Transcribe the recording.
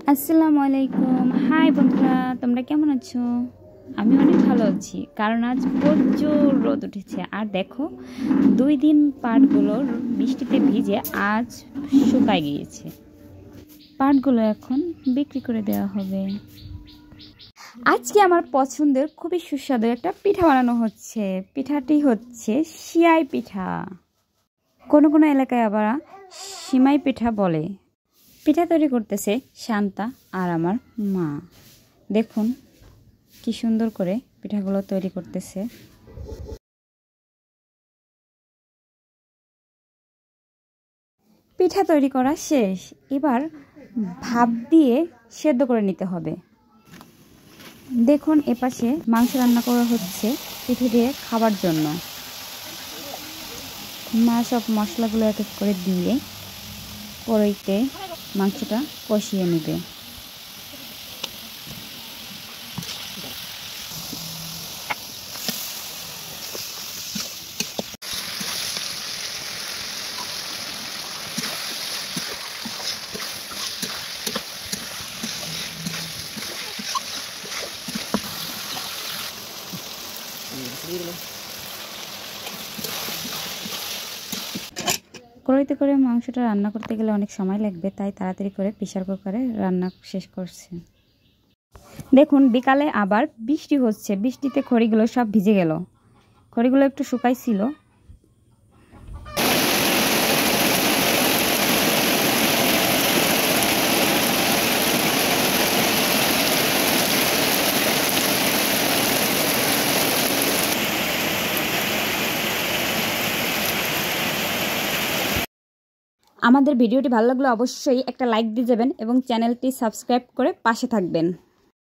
আসসালামু আলাইকুম। হাই বন্ধুরা, তোমরা কেমন আছো? আমি অনেক ভালো আছি, কারণ আজ প্রচুর রোদ উঠেছে। আর দেখো, 2 দিন পাটগুলো বৃষ্টিতে ভিজে আজ শুকায় গিয়েছে। পাটগুলো এখন বিক্রি করে দেওয়া হবে। আজকে আমার পছন্দের খুবই সুস্বাদু একটা পিঠা বানানো হচ্ছে। পিঠাটি হচ্ছে সিয়াই পিঠা, কোনো কোনো এলাকায় আবার সিমাই পিঠা বলে। পিঠা তৈরি করতেছে শান্তা আর আমার মা। দেখুন কি সুন্দর করে পিঠাগুলো তৈরি করতেছে। পিঠা তৈরি করা শেষ, এবার ভাপ দিয়ে সেদ্ধ করে নিতে হবে। দেখুন এপাশে মাংস রান্না করা হচ্ছে পিঠে দিয়ে খাবার জন্য। মা সব মশলাগুলো এক এক করে দিয়ে কড়াইতে মাংসটা কষিয়ে নেবে। কড়াইতে করে মাংসটা রান্না করতে গেলে অনেক সময় লাগবে, তাই তাড়াতাড়ি করে প্রেসার কুকারে রান্না শেষ করছে। দেখুন বিকালে আবার বৃষ্টি হচ্ছে, বৃষ্টিতে খড়িগুলো সব ভিজে গেল। খড়িগুলো একটু শুকাইছিল। আমাদের ভিডিওটি ভালো লাগলে অবশ্যই একটা লাইক দিয়ে যাবেন এবং চ্যানেলটি সাবস্ক্রাইব করে পাশে থাকবেন।